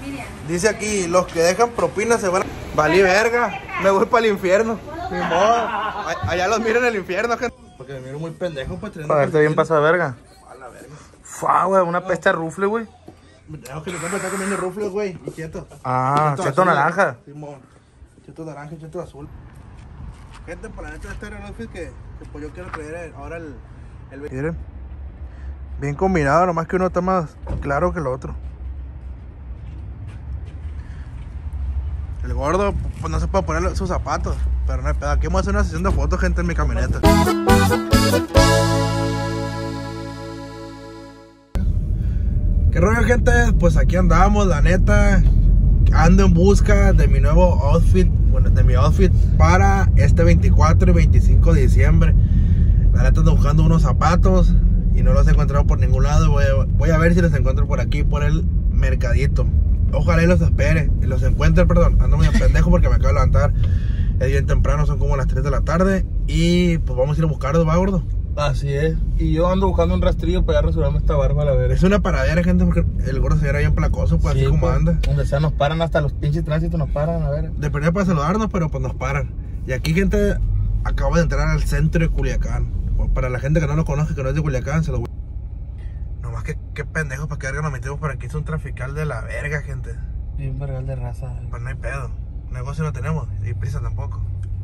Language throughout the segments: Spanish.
Dice aquí, los que dejan propina se van a... Valí verga, me voy para el infierno. Ni modo. Allá los miren en el infierno, gente. Porque me miro muy pendejo, pues. Para verte bien pasado de verga. A la verga. Fua, güey, una peste de rufle, güey. Tengo que está comiendo rufles, güey. Y cheto. Ah, cheto naranja. Simón. Cheto naranja y cheto azul. Gente, para la neta este era el outfit que pues yo quiero traer ahora el... Miren. Bien combinado, nomás que uno está más claro que el otro. El gordo, pues no se puede poner sus zapatos. Pero no hay pedo. Aquí vamos a hacer una sesión de fotos, gente, en mi camioneta. ¿Qué rollo, gente? Pues aquí andamos, la neta. Ando en busca de mi nuevo outfit. Bueno, de mi outfit para este 24 y 25 de diciembre. La neta ando buscando unos zapatos y no los he encontrado por ningún lado. Voy a ver si los encuentro por aquí, por el mercadito. Ojalá y los espere, y los encuentre, perdón. Ando muy pendejo porque me acabo de levantar. Es bien temprano, son como las 3 de la tarde. Y pues vamos a ir a buscarlos, ¿va, gordo? Así es. Y yo ando buscando un rastrillo para resolverme esta barba, a ver. Es una paradera, gente, porque el gordo se viera bien placoso, pues sí, así como pues, anda. Donde sea nos paran, hasta los pinches tránsitos nos paran, a ver. De primera para saludarnos, pero pues nos paran. Y aquí, gente, acabo de entrar al centro de Culiacán. Para la gente que no lo conoce, que no es de Culiacán, se lo voy. Nomás que qué pendejos, para que verga nos metimos por aquí. Es un trafical de la verga, gente. Y un vergal de raza. Pues no hay pedo. Negocio no tenemos, y prisa tampoco.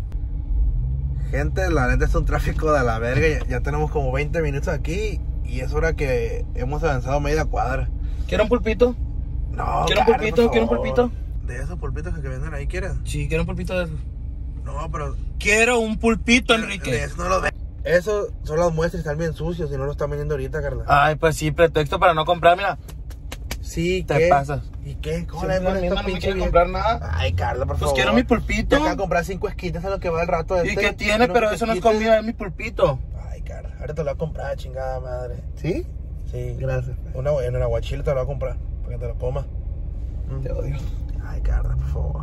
Gente, la neta es un tráfico de la verga. Ya tenemos como 20 minutos aquí. Y es hora que hemos avanzado media cuadra. ¿Quiere un pulpito? No, ¿Quiere un pulpito? ¿Quiere un pulpito? De esos pulpitos que venden ahí, ¿quieres? Sí, quiero un pulpito de esos. No, pero... Quiero un pulpito, Enrique. De eso no lo ven. Esos son las muestras, están bien sucios y no lo están vendiendo ahorita, Carla. Ay, pues sí, pretexto para no comprar, mira. Sí, te pasas. ¿Y qué? ¿Cómo Sí, le la misma no me quiere comprar nada. Ay, Carla, por favor. Pues quiero mi pulpito. Te acá comprar 5 esquites a lo que va el rato. ¿Y qué tiene? Pero eso no es comida, es mi pulpito. Ay, Carla, ahora te lo voy a comprar, chingada madre. ¿Sí? Sí. Gracias. En el aguachile te lo voy a comprar, para que te lo comas. Te odio. Ay, Carla, por favor.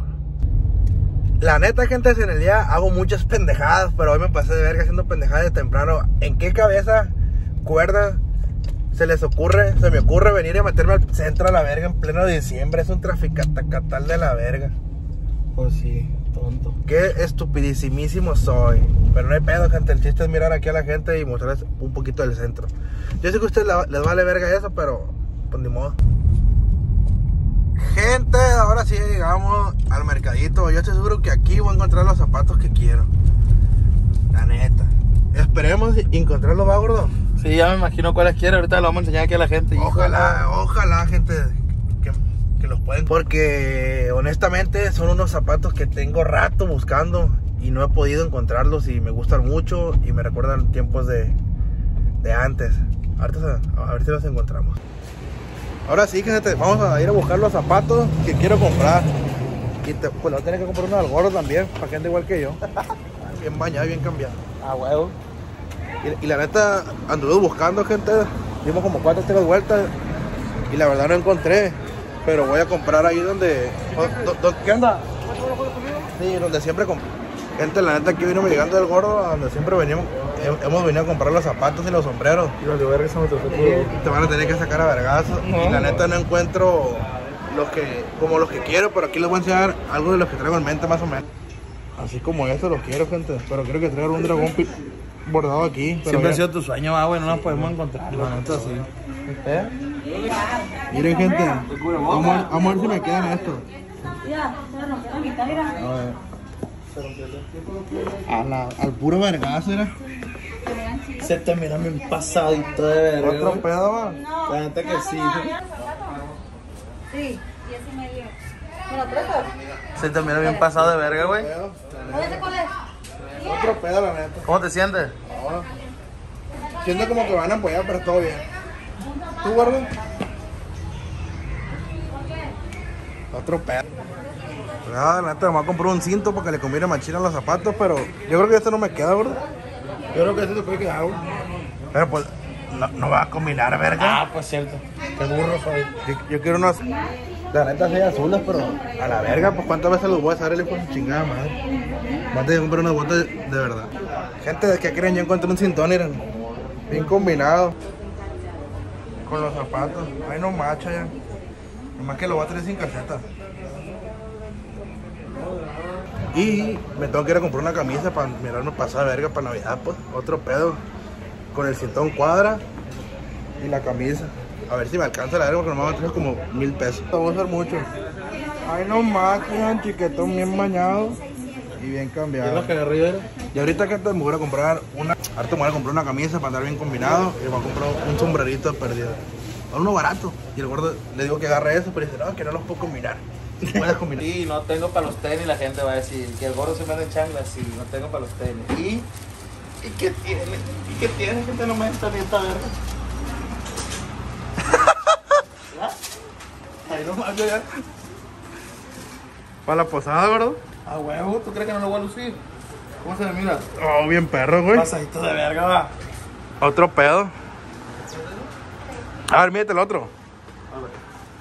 La neta, gente, en el día hago muchas pendejadas, pero hoy me pasé de verga haciendo pendejadas de temprano. ¿En qué cabeza, cuerda, se me ocurre venir y meterme al centro a la verga en pleno diciembre? Es un traficatal de la verga. Pues sí, tonto. Qué estupidísimo soy. Pero no hay pedo, gente. El chiste es mirar aquí a la gente y mostrarles un poquito del centro. Yo sé que a ustedes les vale verga eso, pero pues ni modo. Gente, ahora sí llegamos al mercadito. Yo estoy seguro que aquí voy a encontrar los zapatos que quiero. La neta. Esperemos encontrarlos, ¿va, gordo? Sí, ya me imagino cuáles quiere. Ahorita lo vamos a enseñar aquí a la gente. Ojalá, gente, que los pueden. Porque honestamente son unos zapatos que tengo rato buscando y no he podido encontrarlos y me gustan mucho y me recuerdan tiempos de antes. Ahorita a ver si los encontramos. Ahora sí, gente, vamos a ir a buscar los zapatos que quiero comprar. Y pues lo voy a tener que comprar uno al gordo también, para que ande igual que yo. Bien bañado y bien cambiado. Ah, huevo. Y la neta, anduve buscando, gente. Dimos como 4 o 3 vueltas y la verdad no encontré. Pero voy a comprar ahí donde... ¿Qué onda? Sí, donde siempre compré. Gente, la neta, aquí venimos llegando del gordo, a donde siempre venimos. Hemos venido a comprar los zapatos y los sombreros. Te van a tener que sacar a vergazos. No. Y la neta no encuentro como los que quiero, pero aquí les voy a enseñar algo de los que traigo en mente más o menos. Así como estos los quiero, gente. Pero quiero que traigan un dragón bordado aquí. Siempre ha sido tu sueño, güey, no nos podemos encontrar. La neta, sí. Miren, gente, vamos a ver si me quedan estos. Al puro vergazo era. Se te mira bien pasadito de verga. ¿Otro pedo, va? No, la neta que sí. Sí, 10 y medio. ¿Me lo prestas? Se te mira bien pasado de verga, güey. ¿Cuál es? Otro pedo, la neta. ¿Cómo te sientes? No. Siento como que van a apoyar, pero todo bien. ¿Tú, gordo? Otro pedo. Nada, la neta, me voy a comprar un cinto para que le combine machina a los zapatos, pero yo creo que este no me queda, gordo. Yo creo que este te puede quedar, gordo. Pero pues, no va a combinar, verga. Ah, pues cierto. Qué burro soy. Yo quiero unos, la neta, 6 azules, pero a la verga, pues cuántas veces los voy a hacer el hijo de su chingada madre. Antes de comprar unas botas de verdad. Gente, ¿de qué creen? Yo encontré un cintón, miren. Bien combinado con los zapatos. Ay, no macho ya. Nomás que lo voy a traer sin calceta. Y me tengo que ir a comprar una camisa para mirarme pasar de verga para Navidad, pues. Otro pedo. Con el cintón cuadra y la camisa. A ver si me alcanza la verga porque nomás me trae como 1000 pesos. Vamos a hacer mucho. Ay, no más, que un chiquetón bien bañado y bien cambiado. ¿Qué es lo que agarré yo? Y ahorita que me voy a comprar una. Ahorita me voy a comprar una camisa para andar bien combinado. Y me voy a comprar un sombrerito perdido. A uno barato. Y el gordo le digo que agarre eso, pero dice, no, que no los puedo combinar. Puedes combinar. Sí, no tengo para los tenis, la gente va a decir que el gordo se me anda en chanclas, sí, no tengo para los tenis. ¿Y qué tiene? ¿Y qué tiene? Gente, no me está ni esta verga. ¿Ya? Ahí no más, ya. Para la posada, gordo. Ah, huevo, ¿tú crees que no lo voy a lucir? ¿Cómo se me mira? Oh, bien perro, güey. Pasadito de verga, va. Otro pedo. A ver, mírate el otro. A ver.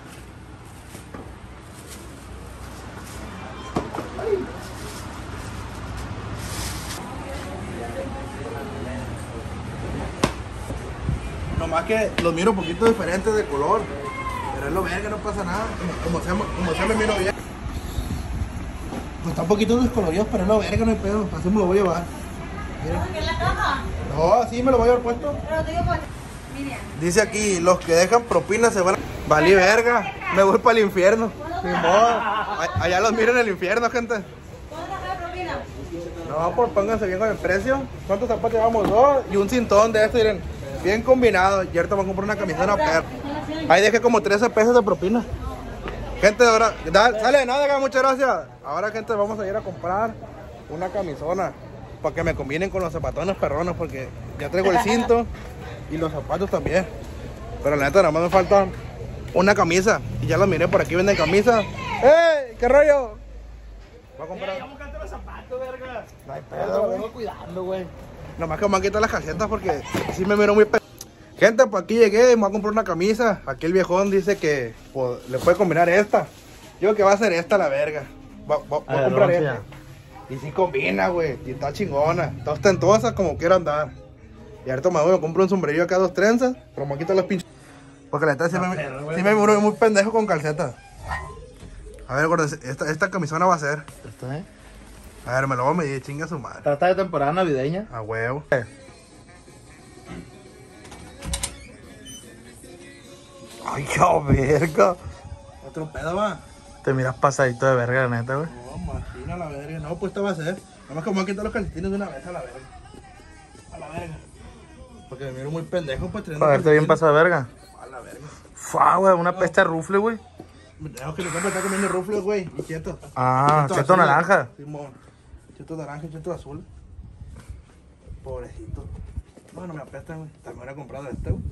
Nomás que los miro un poquito diferentes de color. Pero es lo verga, no pasa nada. Como sea me miro bien. Pues está un poquito descolorido, pero es lo verga, no hay pedo. Así me lo voy a llevar. Mira. ¿Qué es la caja? No, así me lo voy a llevar puesto. Pero te digo, pues, Miriam. Dice aquí, los que dejan propina se van a... Valí verga, me voy para el infierno. Ni modo. Allá los miren en el infierno, gente. ¿Cuánto te la propina? No, pues pónganse bien con el precio. ¿Cuántos zapatos llevamos? 2 y un cintón de estos, miren. Bien combinado. Y ahorita voy a comprar una camiseta perra. Ahí dejé como 13 pesos de propina. Gente, ahora, sale de nada, muchas gracias. Ahora, gente, vamos a ir a comprar una camisona para que me combinen con los zapatones perrones, porque ya traigo el cinto y los zapatos también. Pero la neta, nada más me falta una camisa. Y ya los miré por aquí, venden camisas. ¡Ey! ¿Qué rollo? Voy a comprar. ¿Cómo canto los zapatos, verga? No hay Pero pedo, lo güey. vengo cuidando, güey. Nomás que me van a quitar las calcetas porque sí me miro muy Gente, pues aquí llegué y me voy a comprar una camisa. Aquí el viejón dice que pues, le puede combinar esta. Yo creo que va a ser esta la verga. Voy a comprar esta. Y sí combina, güey. Y está chingona. Está ostentosa como quiero andar. Y ahorita me compro un sombrerillo acá, 2 trenzas. Pero me quito los pinches. Porque la neta sí me miro muy pendejo con calcetas. A ver, gordo, esta camisona va a ser. ¿Está, A ver, me lo voy a medir, chinga su madre. Trata de temporada navideña. A huevo. Ay, qué verga. Otro pedo va. Te miras pasadito de verga, la neta, güey. No, imagina la verga. No, pues esto va a ser. Nada más que me voy a quitar los calcetines de una vez a la verga. A la verga. Porque me miro muy pendejo, pues Para verte bien pasado de verga. A la verga. Fua, güey, una peste de rufle, güey. Es que mi compa está comiendo rufles, güey. Y cheto. Ah, cheto naranja. Simón. Cheto naranja y cheto azul. Pobrecito. No, no me apesta, güey. También hubiera comprado este, güey.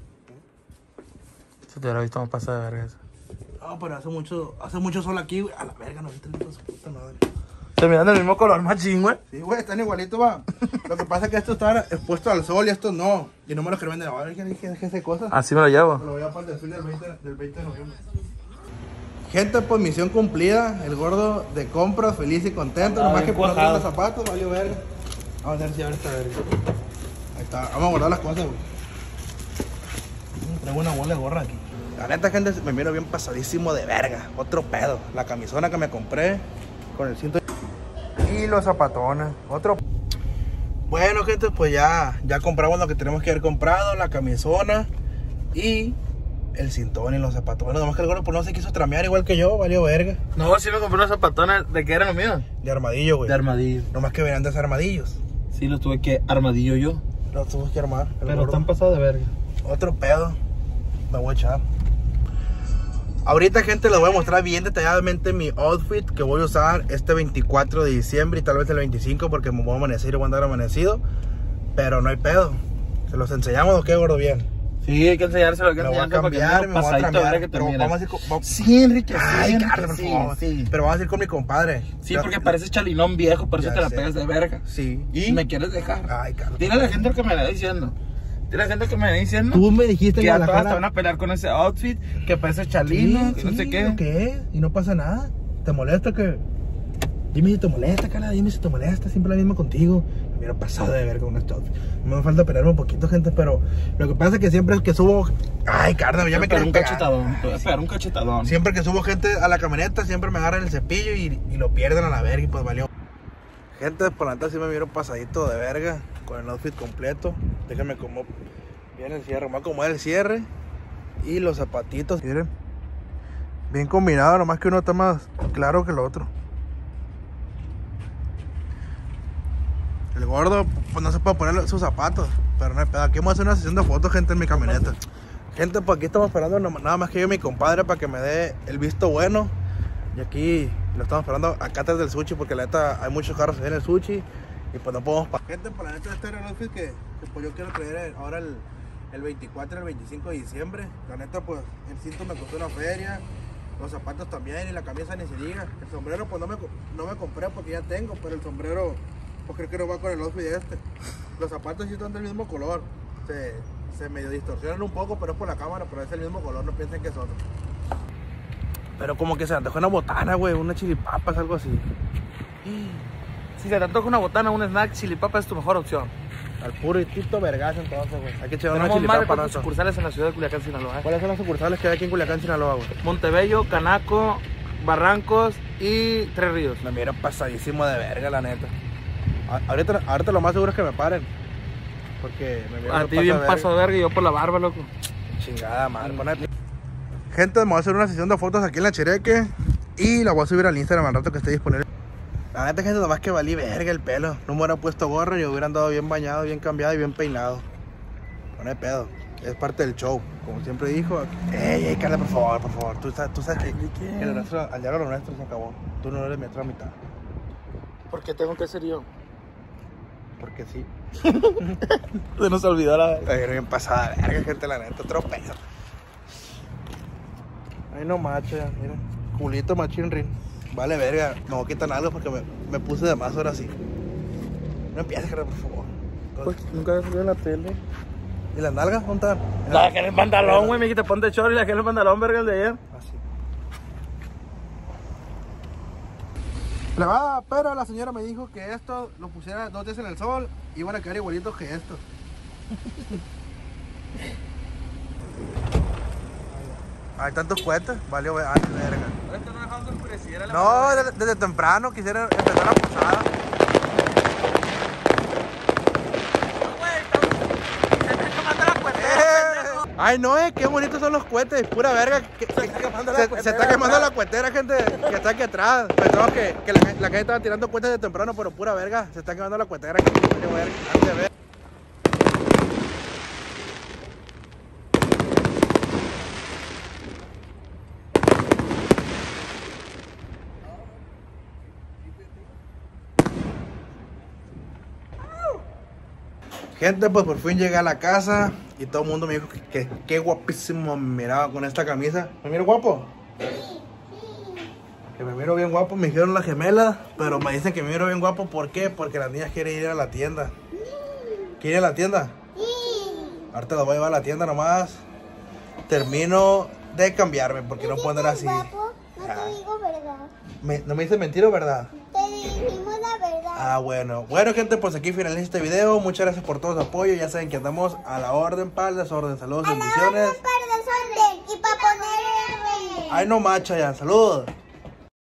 Si te hubiera visto más pasado de verga eso. No, pero hace mucho sol aquí, güey. A la verga, no viste el hijo de su puta madre. Se miran del mismo color, machín, güey. Sí, güey, están igualitos, va. Lo que pasa es que estos están expuestos al sol y estos no. Y no me los quiero vender. A ver, ¿qué hace cosas? Así me lo llevo. Me lo voy a para el desfile del 20 de noviembre. Gente, pues misión cumplida. El gordo de compras, feliz y contento. Ah, Nomás que bien por no cuajado. los zapatos, valió verga. Vamos a ver si abre esta verga. Ahí está. Vamos a guardar las cosas, güey. Traigo una bola de gorra aquí. La neta, gente, me miro bien pasadísimo de verga. Otro pedo. La camisona que me compré con el cinto y los zapatones. Otro. Bueno, gente, pues ya compramos lo que tenemos que haber comprado. La camisona y el cintón y los zapatones. Nomás que el gordo pues no se quiso tramear igual que yo. Valió verga. No, sí me compré unos zapatones. ¿De qué eran los míos? De armadillo, güey. De armadillo. Nomás que venían de esos armadillos. Sí, los tuve que armadillo yo. Los tuvimos que armar. El Pero gordo. están pasados de verga. Otro pedo. Me voy a echar. Ahorita, gente, les voy a mostrar bien detalladamente mi outfit que voy a usar este 24 de diciembre y tal vez el 25 porque me voy a amanecer y voy a andar amanecido. Pero no hay pedo. ¿Se los enseñamos o qué, gordo? Bien. Sí, hay que enseñárselo, hay que Me voy a enseñárselo cambiar, me voy a pasadito de verga cambiar. que te Pero mira. vamos a ir con... Sí, Enrique, Ay, sí, Carlos, por sí, favor. sí. Pero vamos a ir con mi compadre. Sí, porque pareces chalinón viejo, por eso Ya te la sé. pegas de verga. Sí. ¿Y? ¿Me quieres dejar? Ay, Carlos. Dile a la gente lo que me está diciendo. Dile a la gente que me está diciendo. Tú me dijiste que en a la todas cara... te van a pelear con ese outfit, que parece chalino, que no sé qué. ¿Qué? Y no pasa nada. ¿Te molesta que...? Dime si te molesta, cara, dime si te molesta. Siempre la misma contigo. miro pasado de verga con este outfit. Me falta esperarme un poquito, gente, pero lo que pasa es que siempre que subo... Ay, carnal, ya me quedé un cachetadón. Te voy a pegar un cachetadón. Siempre que subo gente a la camioneta, siempre me agarran el cepillo y lo pierden a la verga y pues valió. Gente, por la neta sí me miro pasadito de verga con el outfit completo. Déjenme como bien el cierre, me voy a acomodar el cierre y los zapatitos, miren. Bien combinado, nomás que uno está más claro que el otro. El gordo, pues no se puede poner sus zapatos, pero no hay pedo. Aquí vamos a hacer una sesión de fotos, gente, en mi camioneta. Gente, pues aquí estamos esperando nada más que yo y mi compadre para que me dé el visto bueno. Y aquí lo estamos esperando acá atrás del sushi, porque la neta hay muchos carros en el sushi y pues no podemos pasar. Gente, pues la neta este era el outfit que pues yo quiero traer ahora el 24 y el 25 de diciembre. La neta, pues el cinto me costó una feria, los zapatos también y la camisa ni se diga. El sombrero pues no me compré porque ya tengo, pero el sombrero pues creo que no va con el outfit este. Los zapatos sí están del mismo color, se medio distorsionan un poco, pero es por la cámara, pero es el mismo color, no piensen que es otro. Pero como que se antoja una botana, güey, una chilipapas, algo así. Si se te antoja una botana, un snack, chilipapa es tu mejor opción. Al puritito vergas entonces, güey. Hay que echar una Tenemos más de chilipapa 4 para eso. sucursales en la ciudad de Culiacán, Sinaloa. ¿Cuáles son las sucursales que hay aquí en Culiacán, Sinaloa, güey? Montebello, Canaco, Barrancos y Tres Ríos. Me miro pasadísimo de verga, la neta. Ahorita lo más seguro es que me paren. Porque me miro A ti bien paso de verga y yo por la barba, loco. Chingada madre, gente, me voy a hacer una sesión de fotos aquí en la Chereque y la voy a subir al Instagram al rato que esté disponible. La neta, gente, nomás que valí verga el pelo. No me hubiera puesto gorro y hubiera andado bien bañado, bien cambiado y bien peinado. No hay pedo. Es parte del show. Como siempre dijo. Ey, Carla, por favor. Tú sabes que el nuestro, al diablo lo nuestro se acabó. Tú no eres mi otra mitad. ¿Por qué tengo que ser yo? Porque sí. Se nos olvidó la Ay, bien pasada de verga, gente, la neta. Otro pedo. Ay, no macho, ya, mira. Culito machín rin. Vale, verga. Me voy a quitar algo porque me puse de más ahora sí. No empieces, Carla, por favor. Pues nunca he salido en la tele. ¿Y las nalgas? ¿Dónde están? La que en el pantalón, güey, me dijiste ponte short y la que en el pantalón, verga, el de ayer. Así. Pero la señora me dijo que esto lo pusiera 2 días en el sol y iban a quedar igualitos que esto. Hay tantos cohetes, valió verga. Esto no dejaron que oscureciera la No, desde temprano quisiera empezar la posada. Ay, no, qué bonitos son los cohetes, pura verga. Se está quemando la cuetera, gente, que está aquí atrás. Pensamos que la gente estaba tirando cohetes de temprano, pero pura verga. Se está quemando la cuetera. Gente, pues por fin llegué a la casa y todo el mundo me dijo que qué guapísimo me miraba con esta camisa. ¿Me miro guapo? Sí. Que me miro bien guapo, me dijeron las gemelas, pero me dicen que me miro bien guapo. ¿Por qué? Porque las niñas quieren ir a la tienda. ¿Quieren ir a la tienda? Sí. Ahorita las voy a llevar a la tienda nomás. Termino de cambiarme porque no puedo andar así. Guapo, no te digo verdad. ¿No me dices mentira o verdad? Te dijimos la verdad. Ah, bueno. Bueno, gente, pues aquí finaliza este video. Muchas gracias por todo su apoyo. Ya saben que andamos a la orden para el desorden. Saludos, bendiciones. Para el desorden y para poner el... Ay, no macha ya. Saludos.